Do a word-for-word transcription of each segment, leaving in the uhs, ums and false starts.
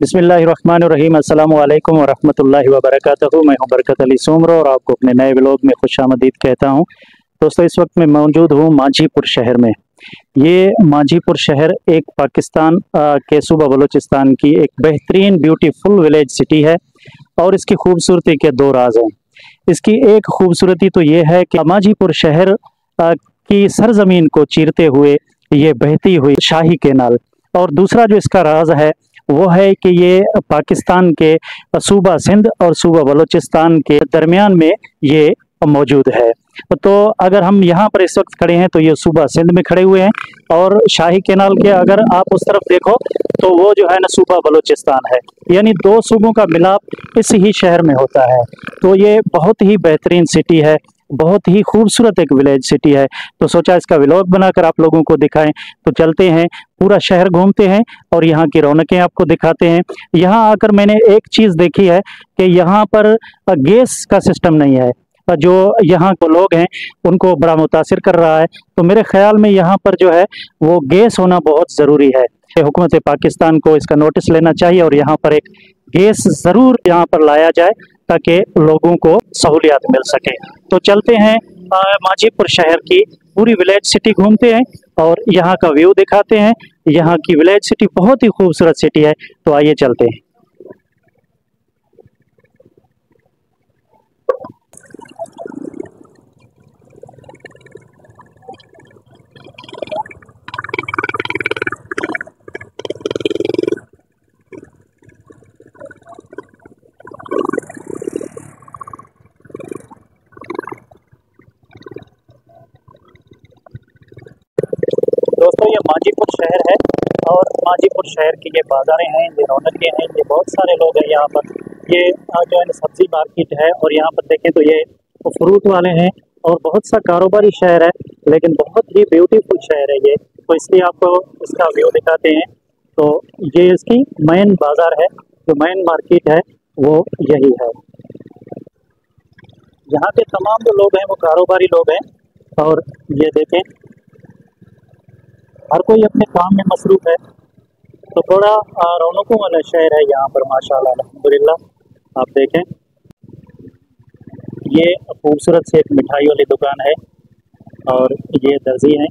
बिस्मिल्लाहिर्रहमानिर्रहीम। अस्सलामु अलैकुम वरहमतुल्लाहि वबरकातुहू। मैं हूं बरकत अली सोमरो और आपको अपने नए व्लॉग में खुशामदीद कहता हूं। दोस्तों, इस वक्त मैं मौजूद हूं मांझीपुर शहर में। ये मांझीपुर शहर एक पाकिस्तान के सूबा बलूचिस्तान की एक बेहतरीन ब्यूटीफुल विलेज सिटी है और इसकी खूबसूरती के दो राज हैं। इसकी एक खूबसूरती तो ये है कि मांझीपुर शहर की सरजमीन को चीरते हुए ये बहती हुई शाही कैनाल, और दूसरा जो इसका राज है वो है कि ये पाकिस्तान के सूबा सिंध और सूबा बलूचिस्तान के दरमियान में ये मौजूद है। तो अगर हम यहाँ पर इस वक्त खड़े हैं तो ये सूबा सिंध में खड़े हुए हैं, और शाही कैनाल के अगर आप उस तरफ देखो तो वो जो है ना सूबा बलूचिस्तान है। यानी दो सूबों का मिलाप इस ही शहर में होता है। तो ये बहुत ही बेहतरीन सिटी है, बहुत ही खूबसूरत एक विलेज सिटी है। तो सोचा इसका व्लॉग बनाकर आप लोगों को दिखाएं। तो चलते हैं, पूरा शहर घूमते हैं और यहाँ की रौनकें आपको दिखाते हैं। यहाँ आकर मैंने एक चीज़ देखी है कि यहाँ पर गैस का सिस्टम नहीं है, जो यहाँ को लोग हैं उनको बड़ा मुतासिर कर रहा है। तो मेरे ख्याल में यहाँ पर जो है वो गैस होना बहुत ज़रूरी है। हुकूमत पाकिस्तान को इसका नोटिस लेना चाहिए और यहाँ पर एक गैस ज़रूर यहाँ पर लाया जाए ताकि लोगों को सहूलियत मिल सके। तो चलते हैं, मांझीपुर शहर की पूरी विलेज सिटी घूमते हैं और यहाँ का व्यू दिखाते हैं। यहाँ की विलेज सिटी बहुत ही खूबसूरत सिटी है। तो आइए चलते हैं। दोस्तों, ये मांझीपुर शहर है और मांझीपुर शहर की ये बाजारें हैं, ये रौनकें हैं, ये बहुत सारे लोग हैं यहाँ पर। ये जो है सब्जी मार्केट है और यहाँ पर देखें तो ये फ्रूट वाले हैं और बहुत सा कारोबारी शहर है, लेकिन बहुत ही ब्यूटीफुल शहर है ये। तो इसलिए आपको इसका व्यू दिखाते हैं। तो ये इसकी मेन बाज़ार है, जो मेन मार्केट है वो यही है। यहाँ के तमाम जो लोग हैं वो कारोबारी लोग हैं और ये देखें हर कोई अपने काम में मसरूफ़ है। तो बड़ा रौनकों वाला शहर है यहाँ पर माशाल्लाह अल्हम्दुलिल्लाह। आप देखें, ये खूबसूरत से एक मिठाई वाली दुकान है और ये दर्जी हैं।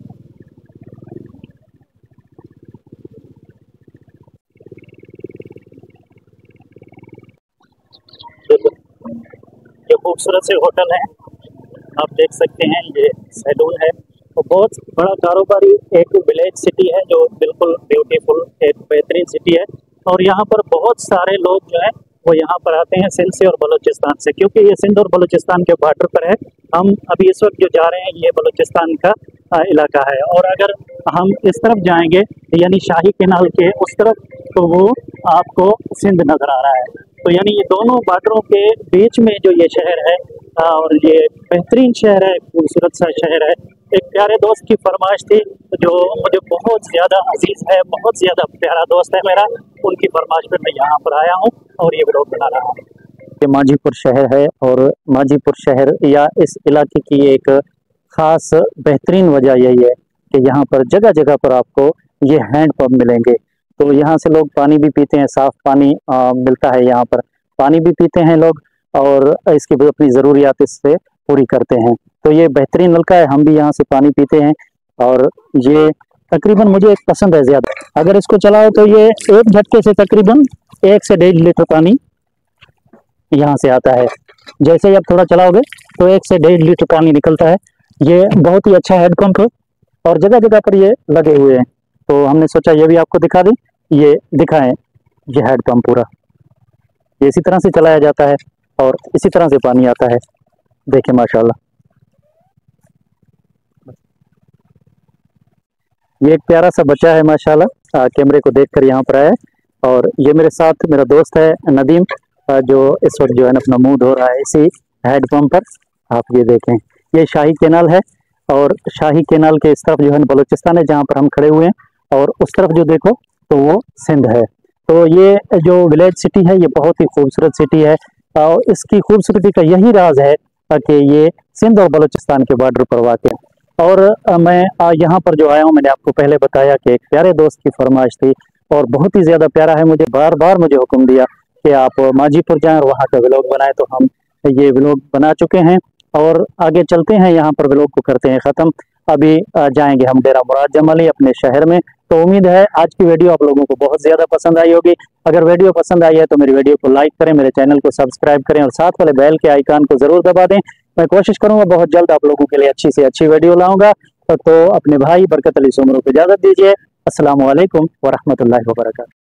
ये खूबसूरत से होटल है, आप देख सकते हैं। ये सैलून है। तो बहुत बड़ा कारोबारी एक विलेज सिटी है जो बिल्कुल ब्यूटीफुल एक बेहतरीन सिटी है। और यहाँ पर बहुत सारे लोग जो है वो यहाँ पर आते हैं सिंध से और बलूचिस्तान से, क्योंकि ये सिंध और बलूचिस्तान के बॉर्डर पर है। हम अभी इस वक्त जो जा रहे हैं ये बलूचिस्तान का इलाका है, और अगर हम इस तरफ जाएंगे यानी शाही कैनाल के उस तरफ तो वो आपको सिंध नज़र आ रहा है। तो यानी ये दोनों बॉर्डरों के बीच में जो ये शहर है और ये बेहतरीन शहर है, खूबसूरत सा शहर है। एक प्यारे दोस्त की फरमाइश थी जो मुझे बहुत ज़्यादा अजीज़ है, बहुत ज़्यादा प्यारा दोस्त है मेरा, उनकी फरमाइश पर मैं यहाँ पर आया हूँ और ये व्लॉग बना रहा हूँ। ये मांझीपुर शहर है और मांझीपुर शहर या इस इलाके की एक ख़ास बेहतरीन वजह यही है कि यहाँ पर जगह जगह पर आपको ये हैंड पंप मिलेंगे। तो यहाँ से लोग पानी भी पीते हैं, साफ़ पानी आ, मिलता है यहाँ पर, पानी भी पीते हैं लोग और इसकी भी अपनी ज़रूरियात इससे पूरी करते हैं। तो ये बेहतरीन नलका है, हम भी यहाँ से पानी पीते हैं और ये तकरीबन मुझे एक पसंद है ज़्यादा। अगर इसको चलाओ तो ये एक झटके से तकरीबन एक से डेढ़ लीटर पानी यहाँ से आता है। जैसे ही आप थोड़ा चलाओगे तो एक से डेढ़ लीटर पानी निकलता है। ये बहुत ही अच्छा हैंड पंप है और जगह जगह पर ये लगे हुए हैं। तो हमने सोचा ये भी आपको दिखा दें, ये दिखाएं। ये हैंड पंप पूरा ये इसी तरह से चलाया जाता है और इसी तरह से पानी आता है। देखें माशाल्लाह, ये एक प्यारा सा बच्चा है माशाल्लाह, कैमरे को देखकर यहाँ पर आया। और ये मेरे साथ मेरा दोस्त है नदीम, जो इस वक्त जो है अपना मुंह धो रहा है इसी हैंड पंप पर। आप ये देखें, ये शाही कैनाल है और शाही कैनाल के इस तरफ जो है बलूचिस्तान है जहाँ पर हम खड़े हुए हैं, और उस तरफ जो देखो तो वो सिंध है। तो ये जो विलेज सिटी है ये बहुत ही खूबसूरत सिटी है और इसकी खूबसूरती का यही राज है कि ये सिंध और बलूचिस्तान के बॉर्डर पर वाक़ है। और मैं यहाँ पर जो आया हूँ, मैंने आपको पहले बताया कि एक प्यारे दोस्त की फरमाइश थी और बहुत ही ज़्यादा प्यारा है। मुझे बार बार मुझे हुक्म दिया कि आप माजीपुर जाएं और वहाँ का व्लॉग बनाएं, तो हम ये व्लॉग बना चुके हैं और आगे चलते हैं, यहाँ पर व्लॉग को करते हैं ख़त्म। अभी जाएंगे हम डेरा मुराद जम अली अपने शहर में। तो उम्मीद है आज की वीडियो आप लोगों को बहुत ज़्यादा पसंद आई होगी। अगर वीडियो पसंद आई है तो मेरी वीडियो को लाइक करें, मेरे चैनल को सब्सक्राइब करें और साथ वाले बेल के आइकन को ज़रूर दबा दें। मैं कोशिश करूँगा बहुत जल्द आप लोगों के लिए अच्छी से अच्छी वीडियो लाऊंगा। तो अपने भाई बरकत अली सोमरों को इजाज़त दीजिए। अस्सलामु अलैकुम व रहमतुल्लाहि व बरकातुहू।